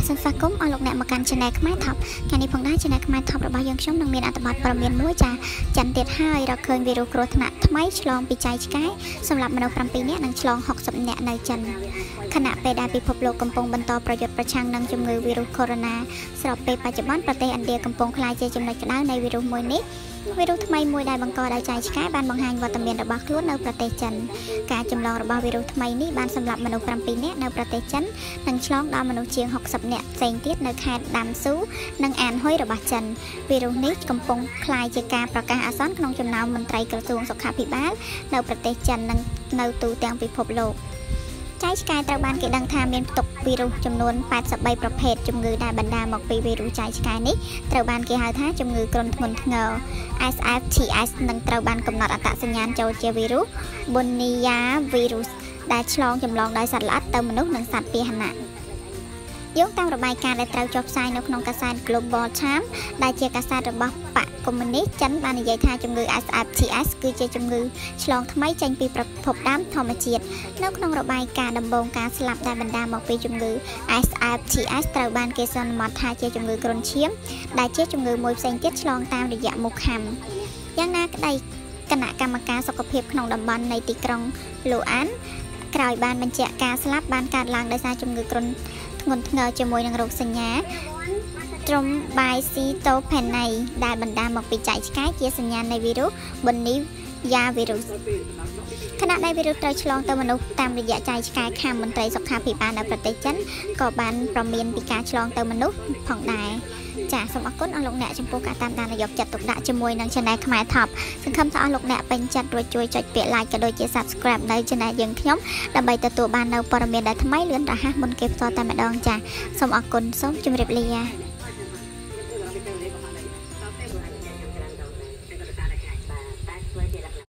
សន្សាគមអស់លោកអ្នកមកកាន់ Channel ខ្មែរថប់ថ្ងៃនេះផងដែរ Channel ខ្មែរថប់របស់យើងខ្ញុំនឹងមានអត្ថបទព័ត៌មានមួយចាចិនទៀតហើយរកឃើញវីរុសគ្រោះថ្នាក់ថ្មីឆ្លងពីចៃឆ្កែសម្រាប់មនុស្ស7នាក់និងឆ្លង60នាក់នៅចិនខណៈពេលដែលពិភពលោកកំពុងបន្តប្រយុទ្ធប្រឆាំងនឹងជំងឺវីរុសកូវីដ -19 ស្របពេលបច្ចុប្បន្នប្រទេសឥណ្ឌាកំពុងក្លាយជាចំណុចក្តៅនៃវីរុសមួយនេះវីរុសថ្មីមួយដែលបង្កដោយចៃឆ្កែបានបង្ហាញវត្តមានរបស់ខ្លួននៅប្រទេសចិនការចម្លងរបស់វីរុសថ្មីនេះបានសម្លាប់មនុស្ស7នាក់នៅប្រទេសចិននិងឆ្លងដល់មនុស្សជាង60នាក់ផ្សេងទៀតនៅខេត្តដាំស៊ូនិងអានហុយរបស់ចិនវីរុសនេះកំពុងក្លាយជាការប្រកាសអាសន្នក្នុងចំណោមមន្ត្រីក្រសួងសុខាភិបាលនៅប្រទេសចិននិងនៅទូទាំងពិភពលោកចៃឆ្កែត្រូវបានគេដឹងថាមានផ្ទុកវីរុសចំនួន83ប្រភេទជំងឺដែលបណ្ដាលមកពីវីរុសចៃឆ្កែនេះត្រូវបានគេហៅថាជំងឺគ្រុនធ្ងន់ធ្ងរ SFTS នឹងត្រូវបានកំណត់អត្តសញ្ញាណចូលជាវីរុស Bornelia virus ដែលឆ្លងចម្លងដោយសត្វល្អិតទៅមនុស្សនិងសត្វពាហនៈយោងតាមរបាយការណ៍ដែលត្រូវចុះផ្សាយនៅក្នុងកាសែត Global Times ដែលជាកាសែតរបស់បកកុម្មុយនីសចិនបាននិយាយថាជំងឺ SFTS គឺជាជំងឺឆ្លងថ្មីចេញពីប្រភពដើមធម្មជាតិនៅក្នុងរបាយការណ៍ដំបូងការស្លាប់ដែលបណ្ដាលមកពីជំងឺ SFTS ត្រូវបានគេសន្មតថាជាជំងឺគ្រុនឈាមដែលជាជំងឺមួយផ្សេងទៀតឆ្លងតាមរយៈមូសខាំយ៉ាងណាក្តីគណៈកម្មការសុខភាពក្នុងតំបន់នៃទីក្រុងលូអានក្រោយបានបញ្ជាក់ការស្លាប់បានកើតឡើងដោយសារជំងឺគ្រុនធ្ងន់ធ្ងរជាមួយនឹងរោគសញ្ញា Thrombocytopenia ដែលបណ្ដាលមកពីចៃឆ្កែជាសញ្ញានៃវីរុស Bornelia virus ខណៈដែលវីរុសត្រូវឆ្លងទៅមនុស្សតាមរយៈចៃឆ្កែខាងមន្ត្រីសុខាភិបាលនៅប្រទេសចិនក៏បានប្រមានពីការឆ្លងទៅមនុស្សផងដែរចាសសូមអរគុណអស់លោកអ្នកចំពោះការតាមដានយកចិត្តទុកដាក់ជាមួយនឹង Channel ខ្មែរ Top សង្ឃឹមថាអស់លោកអ្នកពេញចិត្តរួចជួយចុចពាក្យ Like ក៏ដូចជា Subscribe នៅ Channel យើងខ្ញុំដើម្បីទទួលបាននូវព័ត៌មានដែលថ្មីលឿនរហ័សមុនគេផ្ទាល់តែម្ដងចាសសូមអរគុណសូមជម្រាបលា